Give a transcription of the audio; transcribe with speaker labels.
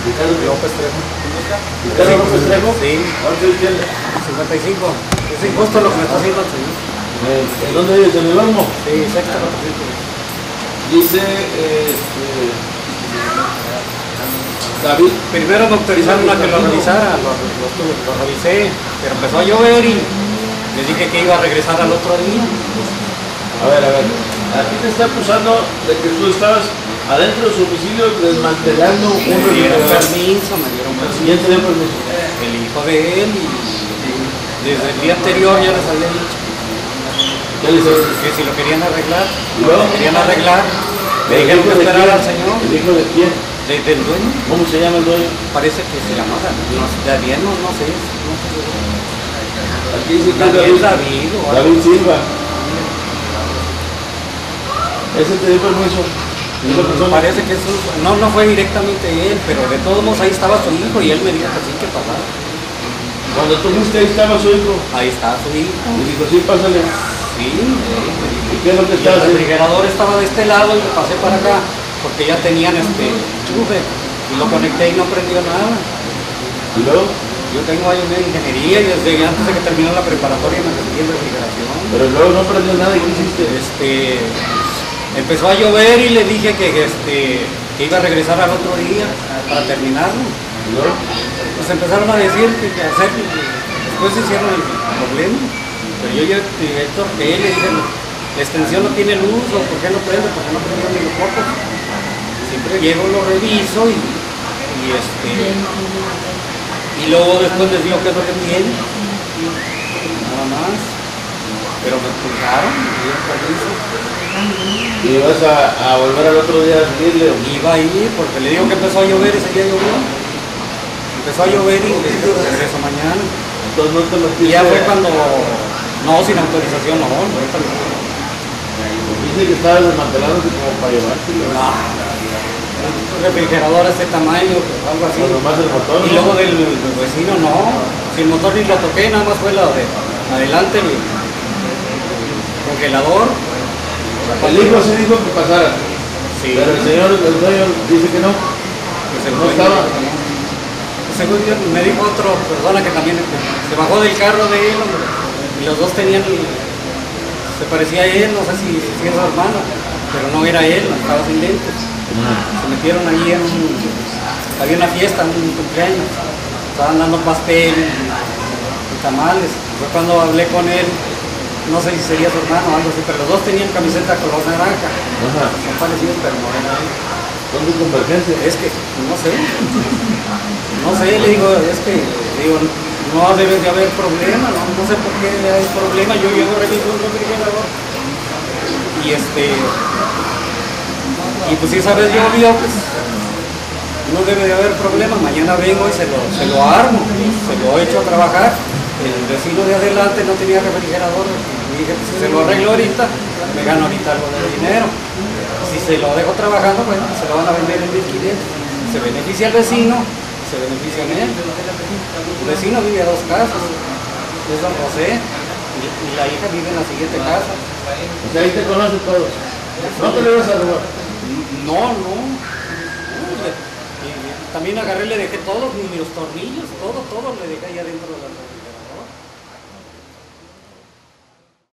Speaker 1: Ricardo
Speaker 2: López Trejo.
Speaker 1: Ricardo López Trejo.
Speaker 2: Sí.
Speaker 1: ¿Cuánto tiene?
Speaker 2: 55. Es injusto lo que me está haciendo el señor.
Speaker 1: ¿En dónde vives? ¿En el Olmo?
Speaker 2: Sí, sexta.
Speaker 1: Dice, David.
Speaker 2: Primero me autorizaron a que lo revisara, lo revisé, pero empezó a llover y les dije que iba a regresar al otro día.
Speaker 1: A ver. Aquí te está acusando de que tú estabas adentro de su domicilio desmantelando un
Speaker 2: Me dieron
Speaker 1: refrigerador.
Speaker 2: permiso, me dieron permiso.
Speaker 1: ¿Quién te dio permiso?
Speaker 2: El hijo de él y desde el día anterior ya les había dicho
Speaker 1: ¿Qué le dice?
Speaker 2: que si lo querían arreglar,
Speaker 1: ¿Y luego?
Speaker 2: lo querían arreglar, me
Speaker 1: ¿El
Speaker 2: dijeron
Speaker 1: hijo
Speaker 2: que
Speaker 1: de
Speaker 2: esperara
Speaker 1: quién?
Speaker 2: al señor,
Speaker 1: ¿El hijo de quién?
Speaker 2: del dueño,
Speaker 1: ¿Cómo se llama el dueño?
Speaker 2: parece que se llamaba, David, no sé, no sé.
Speaker 1: Aquí dice que es
Speaker 2: David o algo.
Speaker 1: David Silva. ¿Ese te dio permiso? ¿Esa persona?
Speaker 2: Parece que eso no fue directamente él, pero de todos modos ahí estaba su hijo y él me dijo que sí, que pasara.
Speaker 1: Cuando tú fuiste ahí estaba su hijo.
Speaker 2: Ahí está su hijo.
Speaker 1: Y dijo, sí, pásale.
Speaker 2: Sí,
Speaker 1: ¿Y qué es lo que
Speaker 2: y
Speaker 1: estaba
Speaker 2: el
Speaker 1: haciendo?
Speaker 2: refrigerador estaba de este lado y me pasé para acá porque ya tenían enchufe y lo conecté y no prendió nada.
Speaker 1: ¿Y luego?
Speaker 2: Yo tengo años de ingeniería y desde antes de que terminó la preparatoria me metí en refrigeración.
Speaker 1: Pero luego no prendió nada. ¿Y qué hiciste?
Speaker 2: Empezó a llover y le dije que iba a regresar al otro día para terminarlo.
Speaker 1: ¿Y luego?
Speaker 2: Pues empezaron a decir después hicieron el problema, pero yo ya que él le dije, la extensión no tiene luz, o ¿por qué no prende? Porque no prendió ni los focos. Siempre llego, lo reviso y luego después les digo qué es lo que tiene, nada más, pero me expulsaron, me dieron permiso.
Speaker 1: ¿Y vas a volver al otro día a decirle?
Speaker 2: Iba a ir porque le digo que empezó a llover, ese día llovió. Empezó a llover y le dije que regreso mañana.
Speaker 1: Entonces no te metiste.
Speaker 2: Y ya fue cuando, no, sin autorización, no, ahorita no.
Speaker 1: Dice que estabas desmantelándote como para llevártelo.
Speaker 2: No, un refrigerador de este tamaño, algo así.
Speaker 1: Cuando más el motor,
Speaker 2: Y
Speaker 1: ¿no?
Speaker 2: luego del vecino, no. Si el motor ni lo toqué, nada más fue la de adelante, el congelador.
Speaker 1: El hijo sí dijo que pasara.
Speaker 2: Sí.
Speaker 1: Pero el señor, el dueño, dice que no.
Speaker 2: Pues el
Speaker 1: No
Speaker 2: dueño
Speaker 1: estaba.
Speaker 2: dijo que no. Según me dijo otra persona que también se bajó del carro de él, hombre, y los dos tenían, se parecía a él, no sé si es su hermano, pero no era él, estaba sin lentes. Se metieron allí había una fiesta, un cumpleaños, estaban dando pastel y tamales. Fue cuando hablé con él, no sé si sería su hermano o algo así, pero los dos tenían camiseta color naranja.
Speaker 1: Ajá.
Speaker 2: Son parecidos, pero no era él.
Speaker 1: ¿Dónde convergencia?
Speaker 2: Es que, no sé, le digo, no debe de haber problema, no sé por qué hay problema, yo llego, reviso un refrigerador y pues si esa vez llovió, pues no debe de haber problema, mañana vengo y se lo armo, se lo echo a trabajar. El vecino de adelante no tenía refrigerador y dije, pues si se lo arreglo ahorita, me gano ahorita algo de dinero. Si se lo dejo trabajando, bueno, se lo van a vender en 1.500. Se beneficia el vecino, se beneficia en él. El vecino vive a 2 casas, es don José, y la hija vive en la siguiente casa.
Speaker 1: O sea, ahí te conoce todo. No te le vas a robar.
Speaker 2: No. También agarré, le dejé todos, ni los tornillos, todo le dejé ahí adentro de la casa.